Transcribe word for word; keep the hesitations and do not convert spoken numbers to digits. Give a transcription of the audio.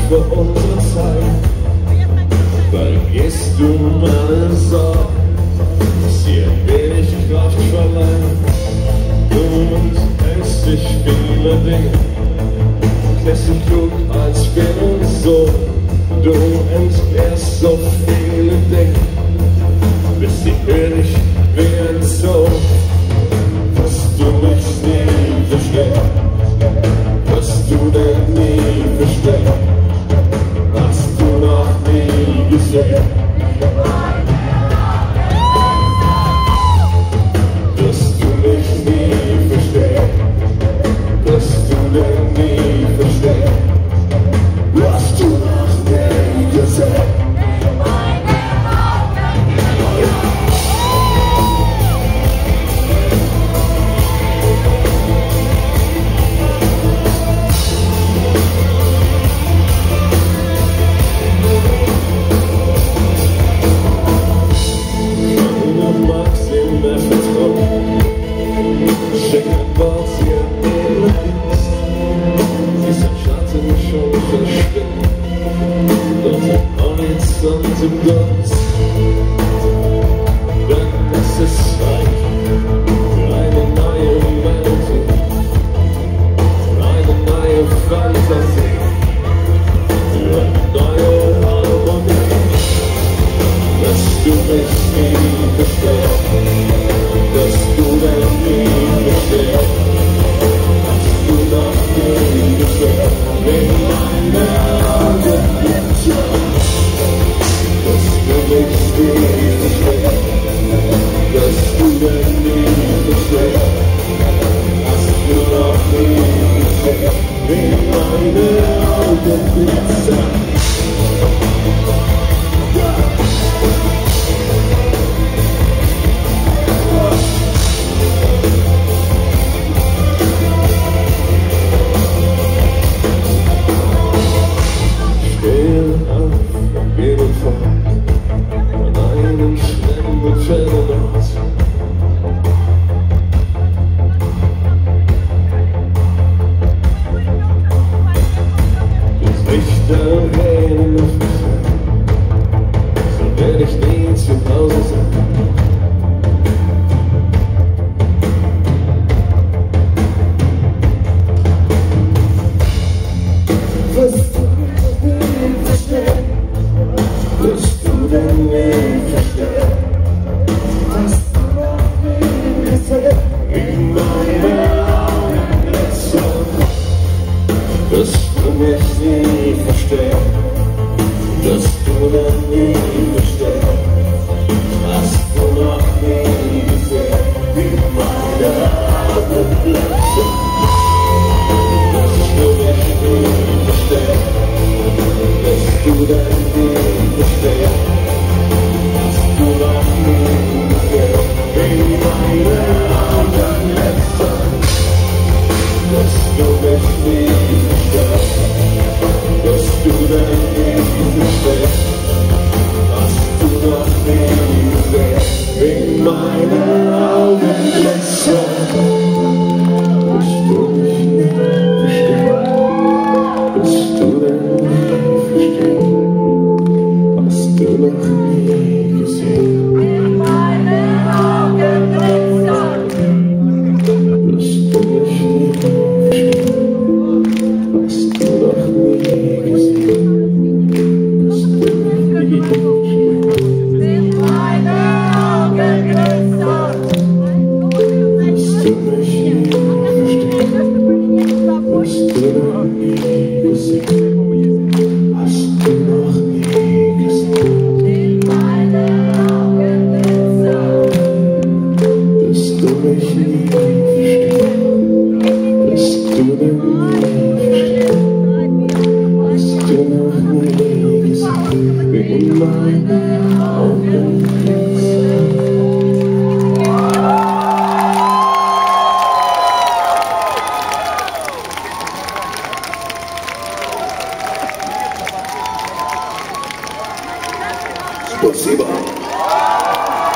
für unsere Zeit. Vergisst du meine Sorgen, dass dir wenig Kraft verleiht. Du enthältst dich viele Dinge, lässt dich klug als Spiel und so. Du entbehrst so viele Dinge, bist die König wie ein Zoo. Wirst du mich nie verstehen, wirst du denn nie verstehen, hast du noch nie gesehen. Wirst du mich nie verstehen, wirst du denn nie verstehen, hast du noch nie gesehen. Horizont im Glanz, denn es ist Zeit für eine neue Welt, für eine neue Fantasie, für eine neue Harmonie. Dass du mich nie verstehst, dass du denn nie verstehst, hast du noch nie gesehen, in meine Augen blitzen. Dass du mich nie verstehst, dass du denn nie verstehst, hast du noch nie gesehen, wie meine Augen blitzen. Stehe auf, geh und fort an einem fremden Fernort. Bis ich der Reden auf mich höre, so werde ich nie zu Hause sein. Wirst du nie verstehen, wirst du denn nie verstehen, hast du noch nie gesehen, wie meine Augen glitzern. Wirst du mich nie verstehen, wirst du denn nie verstehen, hast du noch nie gesehen, wie meine Augen glitzern. Wirst du mich nie verstehen, wirst du denn nie verstehen, hast du noch nie gesehen, wie meine Augen glitzern. Wirst du mich nie verstehen, wirst du denn nie verstehen, hast du noch nie gesehen, wie meine Augen glitzern. Wirst du mich nie verstehen, wirst du denn nie verstehen, hast du noch nie gesehen, wie meine Augen glitzern. Wirst du mich nie verstehen, hast du noch nie gesehen, hast du noch nie verstehen, wie meine Augen glitzern. Wirst du mich nie verstehen, wirst du noch nie gesehen, hast du noch nie gesehen, wie meine Augen glitzern. Wirst du mich nie verstehen, wirst du denn nie verstehen, hast du noch nie gesehen, wie meine Augen glitzern. Спасибо.